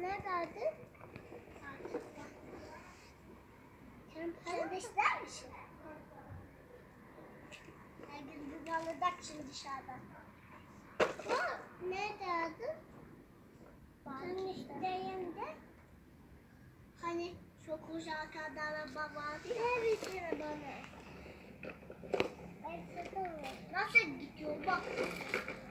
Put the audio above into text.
Neredeydin? Sen de ister misin? Her gün bunu alacak şimdi dışarıdan. Neredeydin? Sen isteyeyim de. Hani çok uzaklarda araba vardı ya. Evet araba. Nasıl gidiyor bak.